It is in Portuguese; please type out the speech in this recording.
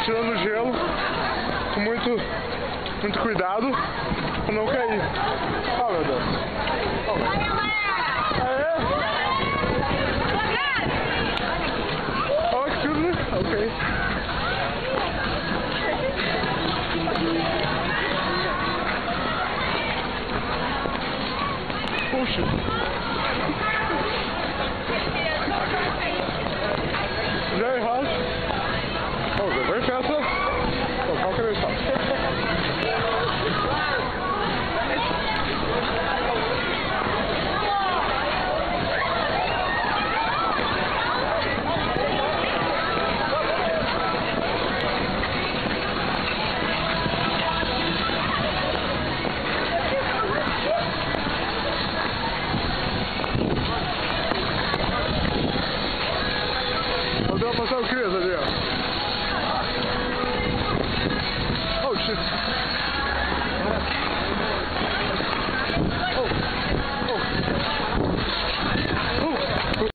tirando o gelo com muito cuidado pra não cair. Oh, meu Deus. Oh, excuse me. Okay. Puxa. Very hot. Oh, they're very fast. Oh, how can I stop? Deu pra passar o Cris ali, ó.